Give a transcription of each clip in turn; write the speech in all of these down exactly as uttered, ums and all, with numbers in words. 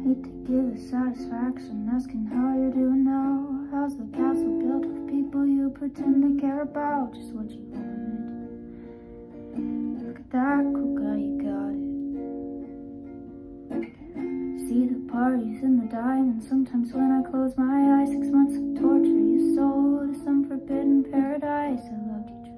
need to give the satisfaction asking how you're doing now. How's the castle built with people you pretend to care about? Just what you wanted. Look at that cool guy, you got it. See the parties and the diamonds. Sometimes when I close my eyes, six months of torture you sold to some forbidden paradise. I loved you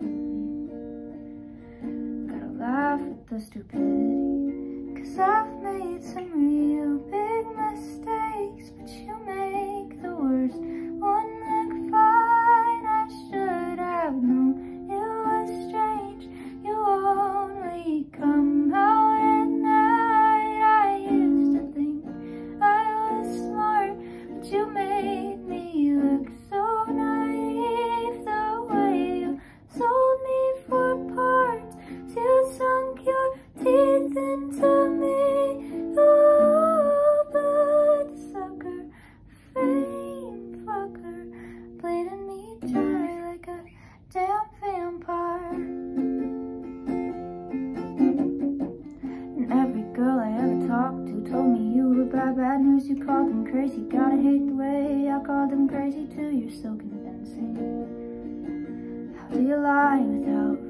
truly. Gotta laugh at the stupidity, 'cause I've made some real big mistakes, but you make the worst one look fine. I should have known it was strange. You only come out at night. I used to think I was smart, but you made me look so naive. The way you sold me for parts, you sunk your teeth into me. Ooh, but sucker, fame fucker, bleeding me dry like a damn vampire. And every girl I ever talked to told me you were bad, bad news. You called them crazy, gotta hate the way I called them crazy too. You're so convincing. How do you lie without